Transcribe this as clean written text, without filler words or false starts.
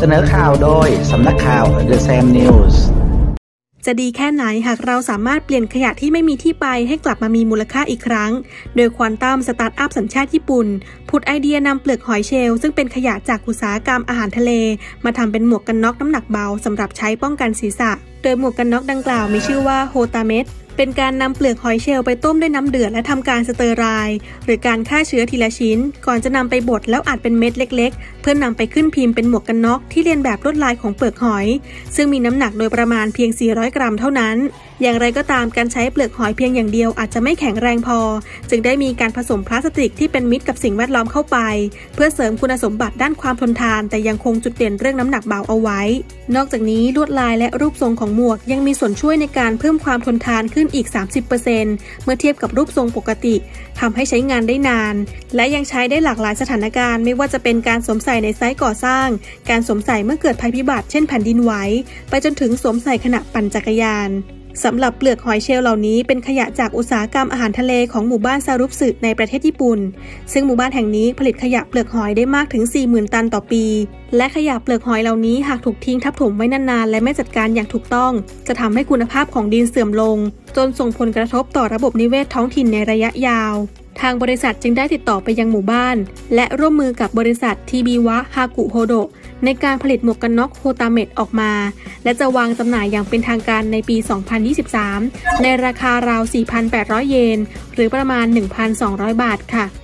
เสนอข่าวโดยสำนักข่าว The Sam News จะดีแค่ไหนหากเราสามารถเปลี่ยนขยะที่ไม่มีที่ไปให้กลับมามีมูลค่าอีกครั้งโดยควอนตัมสตาร์ทอัพสัญชาติญี่ปุ่นผุดไอเดียนำเปลือกหอยเชลล์ซึ่งเป็นขยะจากอุตสาหกรรมอาหารทะเลมาทำเป็นหมวกกันน็อกน้ำหนักเบาสำหรับใช้ป้องกันศีรษะโดยหมวกกันน็อกดังกล่าวมีชื่อว่าโฮตาเมะเป็นการนำเปลือกหอยเชลล์ไปต้มด้วยน้ำเดือดและทำการสเตอร์ไรด์หรือการฆ่าเชื้อทีละชิ้นก่อนจะนำไปบดแล้วอัดเป็นเม็ดเล็กๆเพื่อนำไปขึ้นพิมพ์เป็นหมวกกันน็อกที่เลียนแบบลวดลายของเปลือกหอยซึ่งมีน้ำหนักโดยประมาณเพียง400 กรัมเท่านั้นอย่างไรก็ตามการใช้เปลือกหอยเพียงอย่างเดียวอาจจะไม่แข็งแรงพอจึงได้มีการผสมพลาสติกที่เป็นมิตรกับสิ่งแวดล้อมเข้าไปเพื่อเสริมคุณสมบัติด้านความทนทานแต่ยังคงจุดเด่นเรื่องน้ำหนักเบาเอาไว้นอกจากนี้ลวดลายและรูปทรงของหมวกยังมีส่วนช่วยในการเพิ่มความทนทานขึ้นอีก 30%เมื่อเทียบกับรูปทรงปกติทำให้ใช้งานได้นานและยังใช้ได้หลากหลายสถานการณ์ไม่ว่าจะเป็นการสวมใส่ในไซต์ก่อสร้างการสวมใส่เมื่อเกิดภัยพิบัติเช่นแผ่นดินไหวไปจนถึงสวมใส่ขณะปั่นจักรยานสำหรับเปลือกหอยเชลล์เหล่านี้เป็นขยะจากอุตสาหกรรมอาหารทะเลของหมู่บ้านซารุสึในประเทศญี่ปุ่นซึ่งหมู่บ้านแห่งนี้ผลิตขยะเปลือกหอยได้มากถึง 40,000 ตันต่อปีและขยะเปลือกหอยเหล่านี้หากถูกทิ้งทับถมไว้นานๆและไม่จัดการอย่างถูกต้องจะทำให้คุณภาพของดินเสื่อมลงจนส่งผลกระทบต่อระบบนิเวศท้องถิ่นในระยะยาวทางบริษัทจึงได้ติดต่อไปยังหมู่บ้านและร่วมมือกับบริษัททีบีวะฮากุโฮโดะในการผลิตหมวกกันน็อกโฮตาเมะออกมาและจะวางจำหน่ายอย่างเป็นทางการในปี 2023 ในราคาราว 4,800 เยนหรือประมาณ 1,200 บาทค่ะ